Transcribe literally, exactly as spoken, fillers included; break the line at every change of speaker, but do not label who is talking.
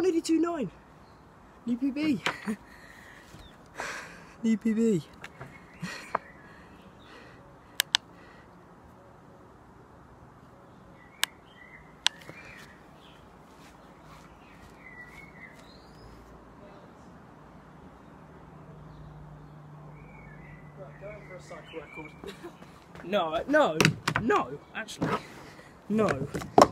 eighty-two point nine. New P B. New P B. Going for a cycle record. No, no, no, actually, no.